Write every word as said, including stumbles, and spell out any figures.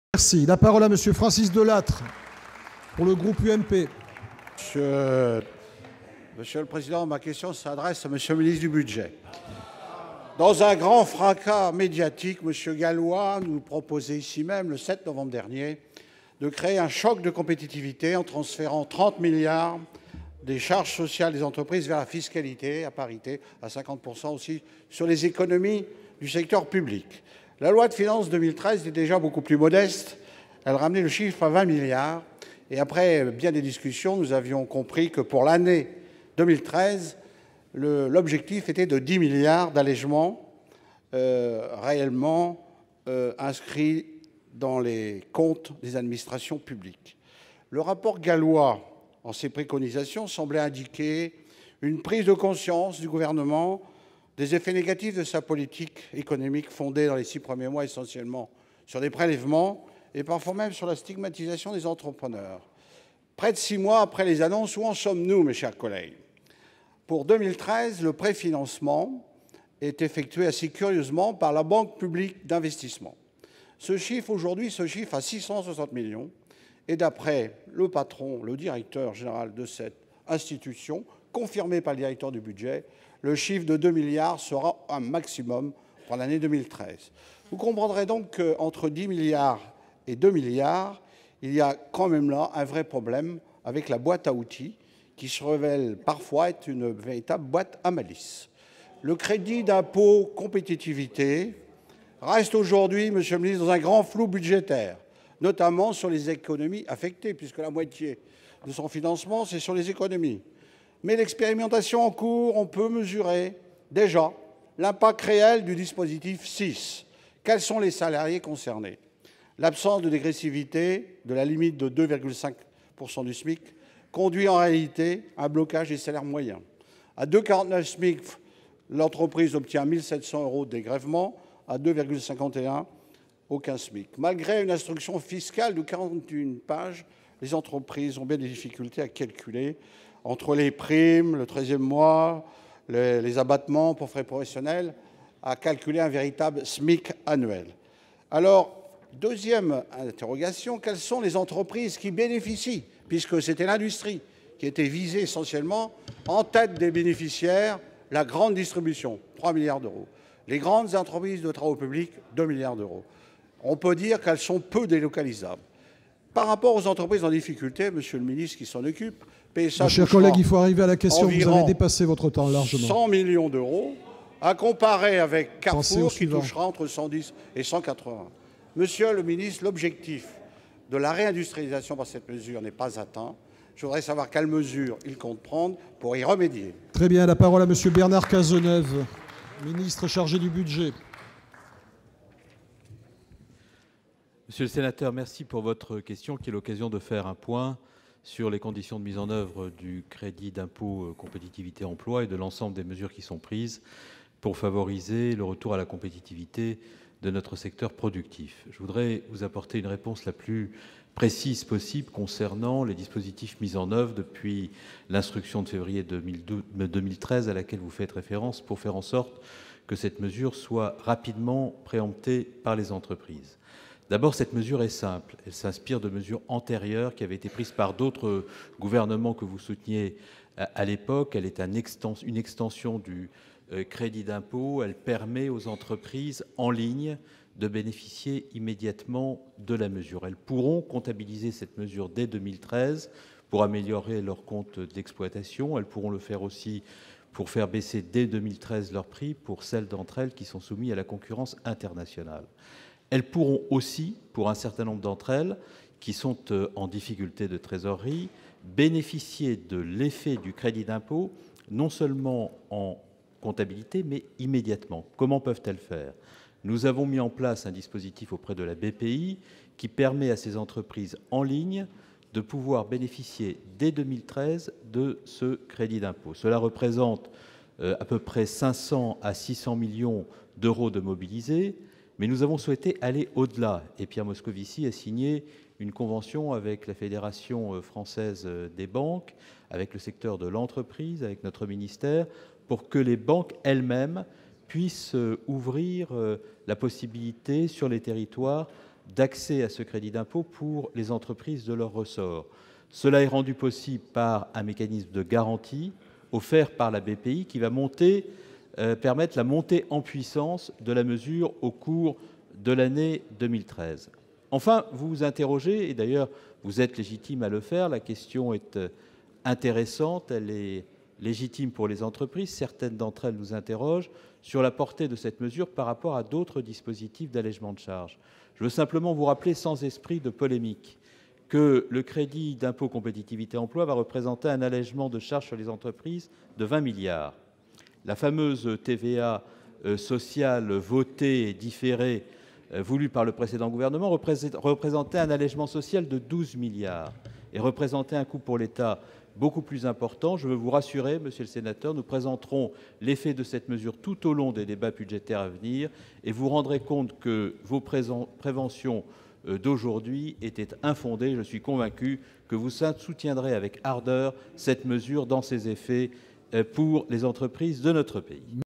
Merci. La parole à Monsieur Francis Delattre pour le groupe U M P. Monsieur, Monsieur le Président, ma question s'adresse à Monsieur le ministre du Budget. Dans un grand fracas médiatique, Monsieur Gallois nous proposait ici même, le sept novembre dernier, de créer un choc de compétitivité en transférant trente milliards des charges sociales des entreprises vers la fiscalité à parité, à cinquante pour cent aussi, sur les économies du secteur public. La loi de finances deux mille treize est déjà beaucoup plus modeste. Elle ramenait le chiffre à vingt milliards. Et après bien des discussions, nous avions compris que pour l'année deux mille treize, l'objectif était de dix milliards d'allègements euh, réellement euh, inscrits dans les comptes des administrations publiques. Le rapport Gallois, en ses préconisations, semblait indiquer une prise de conscience du gouvernement des effets négatifs de sa politique économique fondée dans les six premiers mois essentiellement sur des prélèvements et parfois même sur la stigmatisation des entrepreneurs. Près de six mois après les annonces, où en sommes-nous, mes chers collègues? Pour deux mille treize, le préfinancement est effectué assez curieusement par la Banque publique d'investissement. Ce chiffre, aujourd'hui, se chiffre à six cent soixante millions. Et d'après le patron, le directeur général de cette institution, confirmé par le directeur du budget, le chiffre de deux milliards sera un maximum pour l'année deux mille treize. Vous comprendrez donc qu'entre dix milliards et deux milliards, il y a quand même là un vrai problème avec la boîte à outils qui se révèle parfois être une véritable boîte à malice. Le crédit d'impôt compétitivité reste aujourd'hui, Monsieur le ministre, dans un grand flou budgétaire, notamment sur les économies affectées, puisque la moitié de son financement, c'est sur les économies. Mais l'expérimentation en cours, on peut mesurer déjà l'impact réel du dispositif six. Quels sont les salariés concernés? L'absence de dégressivité de la limite de deux virgule cinq pour cent du SMIC conduit en réalité à un blocage des salaires moyens. À deux virgule quarante-neuf SMIC, l'entreprise obtient mille sept cents euros de dégrèvement, à deux virgule cinquante et un, aucun SMIC. Malgré une instruction fiscale de quarante-et-une pages, les entreprises ont bien des difficultés à calculer entre les primes, le treizième mois, les, les abattements pour frais professionnels, à calculer un véritable SMIC annuel. Alors, deuxième interrogation, quelles sont les entreprises qui bénéficient, puisque c'était l'industrie qui était visée essentiellement, en tête des bénéficiaires, la grande distribution, trois milliards d'euros. Les grandes entreprises de travaux publics, deux milliards d'euros. On peut dire qu'elles sont peu délocalisables. Par rapport aux entreprises en difficulté, Monsieur le ministre qui s'en occupe, P S A Mes chers collègues, il faut arriver à la question. Vous avez dépassé votre temps largement. cent millions d'euros, à comparer avec Carrefour qui touchera entre cent dix et cent quatre-vingts. Monsieur le ministre, l'objectif de la réindustrialisation par cette mesure n'est pas atteint. Je voudrais savoir quelles mesures il compte prendre pour y remédier. Très bien. La parole à Monsieur Bernard Cazeneuve, ministre chargé du budget. Monsieur le sénateur, merci pour votre question qui est l'occasion de faire un point sur les conditions de mise en œuvre du crédit d'impôt compétitivité emploi et de l'ensemble des mesures qui sont prises pour favoriser le retour à la compétitivité de notre secteur productif. Je voudrais vous apporter une réponse la plus précise possible concernant les dispositifs mis en œuvre depuis l'instruction de février deux mille treize à laquelle vous faites référence pour faire en sorte que cette mesure soit rapidement préemptée par les entreprises. D'abord, cette mesure est simple. Elle s'inspire de mesures antérieures qui avaient été prises par d'autres gouvernements que vous souteniez à l'époque. Elle est un extens- une extension du euh, crédit d'impôt. Elle permet aux entreprises en ligne de bénéficier immédiatement de la mesure. Elles pourront comptabiliser cette mesure dès deux mille treize pour améliorer leur compte d'exploitation. Elles pourront le faire aussi pour faire baisser dès deux mille treize leurs prix pour celles d'entre elles qui sont soumises à la concurrence internationale. Elles pourront aussi, pour un certain nombre d'entre elles, qui sont en difficulté de trésorerie, bénéficier de l'effet du crédit d'impôt, non seulement en comptabilité, mais immédiatement. Comment peuvent-elles faire? Nous avons mis en place un dispositif auprès de la B P I qui permet à ces entreprises en ligne de pouvoir bénéficier dès deux mille treize de ce crédit d'impôt. Cela représente euh, à peu près cinq cents à six cents millions d'euros de mobilisés. Mais nous avons souhaité aller au-delà. Et Pierre Moscovici a signé une convention avec la Fédération française des banques, avec le secteur de l'entreprise, avec notre ministère, pour que les banques elles-mêmes puissent ouvrir la possibilité sur les territoires d'accès à ce crédit d'impôt pour les entreprises de leur ressort. Cela est rendu possible par un mécanisme de garantie offert par la B P I qui va monter, euh, permettre la montée en puissance de la mesure au cours de l'année deux mille treize. Enfin, vous vous interrogez, et d'ailleurs vous êtes légitime à le faire, la question est euh, intéressante, elle est légitime pour les entreprises, certaines d'entre elles nous interrogent sur la portée de cette mesure par rapport à d'autres dispositifs d'allègement de charges. Je veux simplement vous rappeler, sans esprit de polémique, que le crédit d'impôt compétitivité emploi va représenter un allègement de charges sur les entreprises de vingt milliards. La fameuse T V A euh, sociale votée et différée, euh, voulue par le précédent gouvernement, représentait un allègement social de douze milliards et représentait un coût pour l'État beaucoup plus important. Je veux vous rassurer, monsieur le sénateur, nous présenterons l'effet de cette mesure tout au long des débats budgétaires à venir et vous rendrez compte que vos préventions d'aujourd'hui étaient infondées. Je suis convaincu que vous soutiendrez avec ardeur cette mesure dans ses effets pour les entreprises de notre pays.